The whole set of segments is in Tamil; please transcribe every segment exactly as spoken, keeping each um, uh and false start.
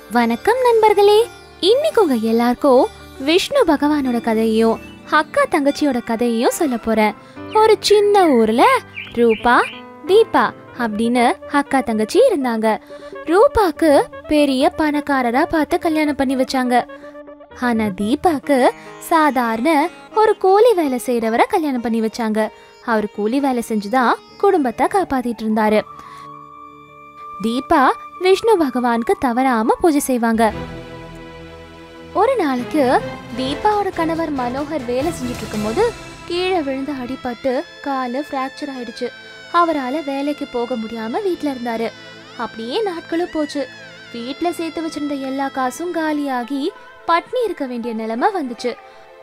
வணக்கம் நண்பர்களே, இன்னைக்கு உங்க எல்லாருக்கும் விஷ்ணு பகவானோட கதையையும் அக்கா தங்கச்சியோட கதையையும் சொல்ல போறேன். ஒரு சின்ன ஊர்ல ரூபா தீபா அப்படின்னு அக்கா தங்கச்சி இருந்தாங்க. ரூபாக்கு பெரிய பணக்காரரா பார்த்து கல்யாணம் பண்ணி வச்சாங்க. ஆனா தீபாக்கு சாதாரண ஒரு கூலி வேலை செய்யறவரை கல்யாணம் பண்ணி வச்சாங்க. அவர் கூலி வேலை செஞ்சுதான் குடும்பத்தை காப்பாத்திட்டு இருந்தாரு. தீபா விஷ்ணு பகவானுக்கு தவறாம பூஜை செய்வாங்க. ஒரு நாளைக்கு தீபாவோட கணவர் மனோகர் வேலை செஞ்சுட்டு இருக்கும் போது கீழே விழுந்து அடிபட்டு காலு பிராக்சர் ஆயிடுச்சு. அவரால் வேலைக்கு போக முடியாம வீட்டுல இருந்தாரு. அப்படியே நாட்களும் போச்சு. வீட்டுல சேர்த்து வச்சிருந்த எல்லா காசும் காலியாகி பட்னி இருக்க வேண்டிய நிலைமை வந்துச்சு.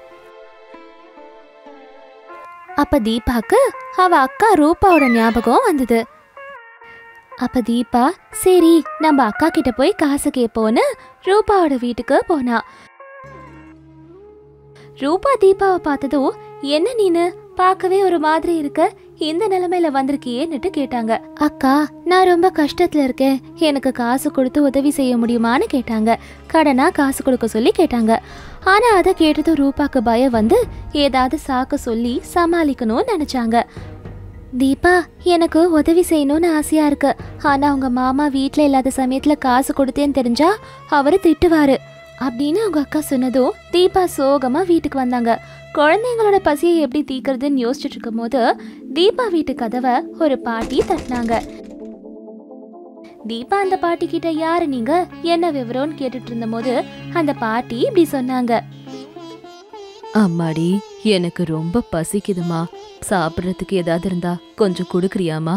அப்ப தீபாக்கு அவ அக்கா ரூபாவோட ஞாபகம் வந்தது. அப்ப தீபா சரி நம்ம அக்கா கிட்ட போய் காசு கேட்போன்னு ரூபாவோட வீட்டுக்கு போனா. ரூபா தீபாவை பார்த்ததும் என்ன நீனு பார்க்கவே ஒரு மாதிரி இருக்க, இந்த நிலைமையில வந்திருக்கியேன்னுட்டு கேட்டாங்க. அக்கா நான் ரொம்ப கஷ்டத்துல இருக்கேன், எனக்கு காசு கொடுத்து உதவி செய்ய முடியுமான்னு கேட்டாங்க. கடனா காசு கொடுக்க சொல்லி கேட்டாங்க. ஆனா அதை கேட்டதும் ரூபாக்கு பயம் வந்து ஏதாவது சாக்கு சொல்லி சமாளிக்கணும்னு நினைச்சாங்க. தீபா எனக்கு உதவி செய்யணும்னு ஆசையா இருக்கு, ஆனா உங்க மாமா வீட்டுல இல்லாத சமயத்துல காசு கொடுத்தேன்னு தெரிஞ்சா அவரு திட்டுவாரு அப்படின்னு அவங்க அக்கா சொன்னதும் தீபா சோகமா வீட்டுக்கு வந்தாங்க. குழந்தைங்களோட பசியை எப்படி தீக்கிறதுன்னு யோசிச்சுட்டு இருக்கும் போது தீபா வீட்டு கதவை ஒரு பாட்டி தட்டினாங்க. தீபா அந்த பாட்டி கிட்ட யாரு நீங்க என்ன விவரம்னு கேட்டுட்டு இருந்த போது அந்த பாட்டி இப்படி சொன்னாங்க. அம்மாடி எனக்கு ரொம்ப பசிக்குதுமா, சாப்பிட்றதுக்கு ஏதாவது இருந்தா கொஞ்சம் கொடுக்குறியாமா?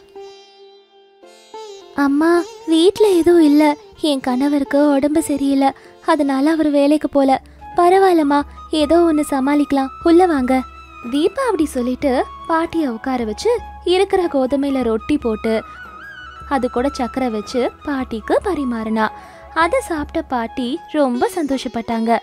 அம்மா வீட்ல எதுவும் இல்ல, என் கணவருக்கு உடம்பு சரியில்லை, அதனால அவர் வேலைக்கு போல. பரவாயில்லம்மா, ஏதோ ஒன்று சமாளிக்கலாம், உள்ள வாங்க. தீபா அப்படி சொல்லிட்டு பாட்டியை உட்கார வச்சு இருக்கிற கோதுமையில ரொட்டி போட்டு அது கூட சக்கரை வச்சு பாட்டிக்கு பரிமாறினா. அதை சாப்பிட்ட பாட்டி ரொம்ப சந்தோஷப்பட்டாங்க.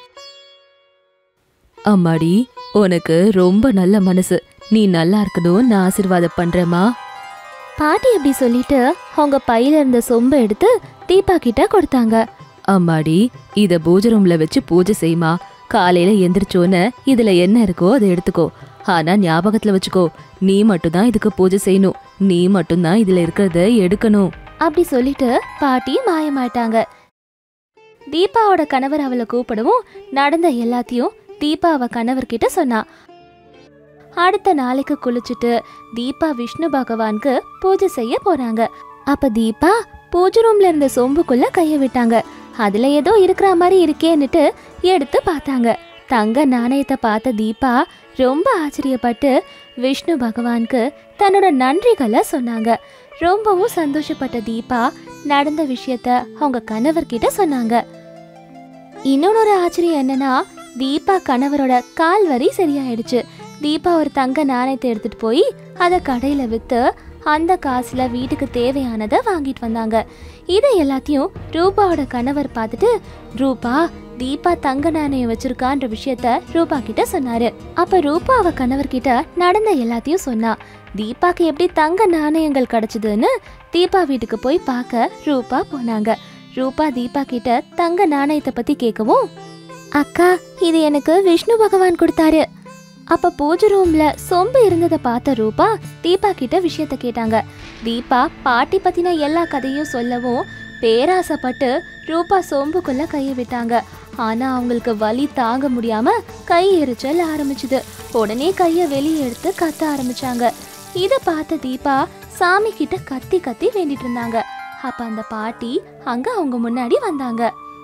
அம்மாடி உனக்கு ரொம்ப நல்ல மனசு, நீ நல்லா இருக்கணும் நான் ஆசீர்வாதம் பண்றேம்மா. பாட்டி அப்படி சொல்லிட்டு அவங்க பையில இருந்த சொம்பை எடுத்து தீபா கிட்ட கொடுத்தாங்க. அம்மாடி இத பூஜை ரூம்ல வச்சு பூஜை செய்யுமா, காலையில எந்திரிச்சோன்னு இதுல என்ன இருக்கோ அதை எடுத்துக்கோ. ஆனா ஞாபகத்துல வச்சுக்கோ, நீ மட்டும்தான் இதுக்கு பூஜை செய்யணும், நீ மட்டும்தான் இதுல இருக்கிறத எடுக்கணும் அப்படி சொல்லிட்டு பாட்டி மாயமாயிட்டாங்க. தீபாவோட கணவர் அவளை கூப்பிடவும் நடந்த எல்லாத்தையும் தீபா அவ கணவர்கிட்ட சொன்னா. அடுத்த நாளைக்கு குளிச்சுட்டு தீபா விஷ்ணு பகவானுக்கு பூஜை செய்ய போறாங்க. அப்ப தீபா பூஜை ரூம்ல இருந்த சொம்புக்குள்ள கைய விட்டாங்க. அதுல ஏதோ இருக்கிற மாதிரி இருக்கேன்னுட்டு எடுத்து பார்த்தாங்க. தங்க நாணயத்தை பார்த்த தீபா ரொம்ப ஆச்சரியப்பட்டு விஷ்ணு பகவானுக்கு தன்னோட நன்றிகளை சொன்னாங்க. ரொம்பவும் சந்தோஷப்பட்ட தீபா நடந்த விஷயத்த அவங்க கணவர்கிட்ட சொன்னாங்க. இன்னொரு ஆச்சரியம் என்னன்னா, தீபா கணவரோட கால் வரி சரியாயிடுச்சு. தீபா ஒரு தங்க நாணயத்தை எடுத்துட்டு போய் அதை கடையில வித்து அந்த காசுல வீட்டுக்கு தேவையானதை வாங்கிட்டு வந்தாங்க. இதை எல்லாத்தையும் ரூபாவோட கணவர் பார்த்துட்டு ரூபா தீபா தங்க நாணயம் வச்சிருக்கான்ற விஷயத்த ரூபா கிட்ட சொன்னாரு. அப்ப ரூபா அவ கணவர்கிட்ட நடந்த எல்லாத்தையும் சொன்னா. தீபாக்கு எப்படி தங்க நாணயங்கள் கிடைச்சதுன்னு தீபா வீட்டுக்கு போய் பார்க்க ரூபா போனாங்க. ரூபா தீபா கிட்ட தங்க நாணயத்தை பத்தி கேட்கவும், அக்கா இது எனக்கு விஷ்ணு பகவான் கொடுத்தாரு. அப்ப பூஜை ரூம்ல சொம்பு இருந்ததை பார்த்த ரூபா தீபா கிட்ட விஷயத்த கேட்டாங்க. தீபா பாட்டி பத்தின எல்லா கதையும் சொல்லவும் பேராசப்பட்டு ரூபா சொம்புக்குள்ள கையை விட்டாங்க. ஆனா அவங்களுக்கு வலி தாங்க முடியாம கை எரிச்சல் ஆரம்பிச்சுது. உடனே கைய வெளியே எடுத்து கத்த ஆரம்பிச்சாங்க. இதை பார்த்த தீபா சாமி கிட்ட கத்தி கத்தி வேண்டிட்டு இருந்தாங்க. அப்ப அந்த பாட்டி அங்க அவங்க முன்னாடி வந்தாங்க.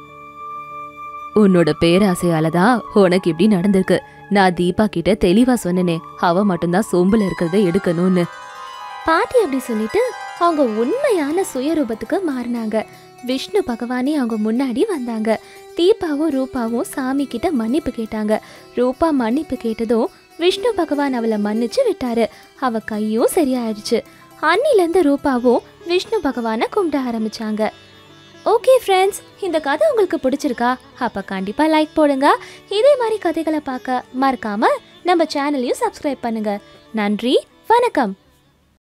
உன்னோட பேராசையாலதான் உனக்கு இப்படி நடந்திருக்கு. நான் தீபா கிட்ட தெளிவா சொன்னனே, அவ மட்டும்தான் சொம்புல இருக்கிறத எடுக்கணும்னு. பாட்டி அப்படி சொல்லிட்டு அவங்க உண்மையான சுயரூபத்துக்கு மாறினாங்க. விஷ்ணு பகவானே அவங்க முன்னாடி வந்தாங்க. தீபாவும் ரூபாவும் சாமி கிட்ட மன்னிப்பு கேட்டாங்க. ரூபா மன்னிப்பு கேட்டதும் விஷ்ணு பகவான் அவளை மன்னிச்சு விட்டாரு. அவ கையும் சரியாயிடுச்சு. அன்னிலேருந்து ரூபாவும் விஷ்ணு பகவானை கும்பிட ஆரம்பிச்சாங்க. ஓகே ஃப்ரெண்ட்ஸ், இந்த கதை உங்களுக்கு பிடிச்சிருக்கா? அப்ப கண்டிப்பா லைக் போடுங்க. இதே மாதிரி கதைகளை பார்க்க மறக்காம நம்ம சேனலையும் சப்ஸ்கிரைப் பண்ணுங்க. நன்றி, வணக்கம்.